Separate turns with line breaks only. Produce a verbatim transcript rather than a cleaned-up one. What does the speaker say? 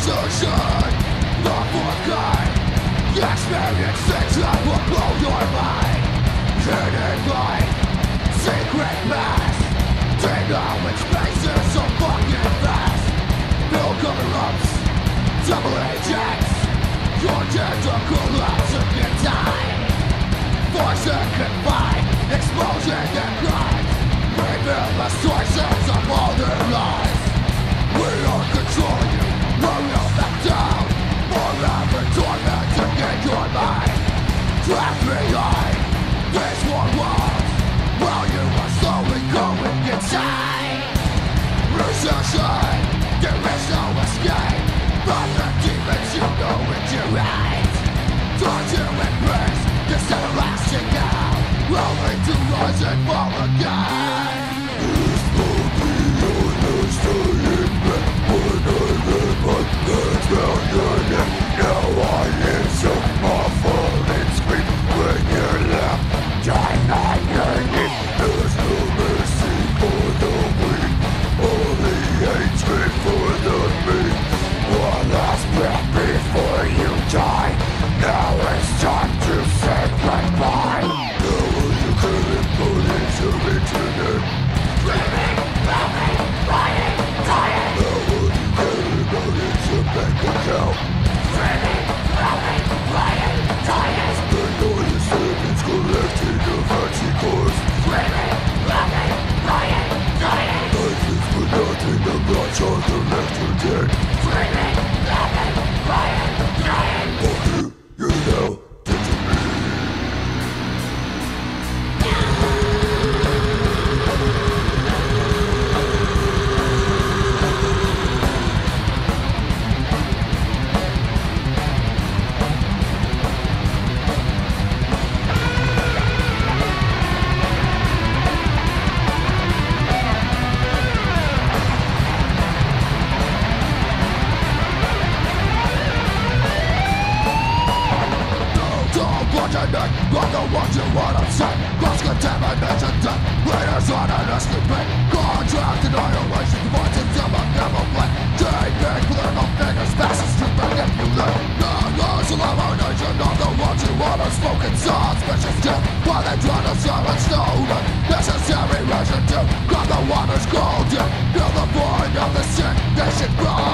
Illusion, not for kind. Experience things that will blow your mind. Hidden light, secret mass. Dig out in spaces so fucking fast. No cover-ups, double agents. You're dead to collapse if you die. Force and confine, explosion and crime. Reveal the sources of all their lies. We are controlling you, we're real back down. Forever tormenting in your mind. Trapped behind these four walls, while you are slowly going inside. Recession, there is no escape from the demons you know in your eyes. Time to embrace this everlasting now, only to rise and fall again. This will be your last day in bed. When I let my hands round your neck, now I answer my falling scream. When you left, dying on your knee. There's no mercy for the weak, only hatred for the meek. One last breath before you die. Now it's time to say goodbye. Now you couldn't put into internet. Screaming, laughing, crying, dying. Now you couldn't put into bank account. Screaming, laughing, crying, dying. Spend all your savings collecting the fancy cars. Screaming, laughing, crying, dying. Life is for nothing, I'm not sure the left or dead. Screaming, laughing, crying, dying. Fuck you, you're now dead to me. I'm the ones you wanna say. Cross-contamination, death, leaders on an escapade. Contract annihilation, voices of a devil play. Taping political figures, fascists to manipulate. Non-laws elimination of the ones you wanna smoke in suspicious death. While they try to silence no one, necessary measure to grab the waters cold. Feel the void of the sick, they should cry.